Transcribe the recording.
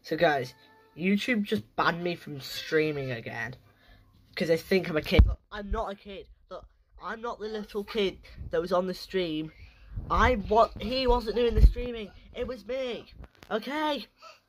So guys, YouTube just banned me from streaming again. Because they think I'm a kid. Look, I'm not a kid. Look, I'm not the little kid that was on the stream. He wasn't doing the streaming. It was me. Okay?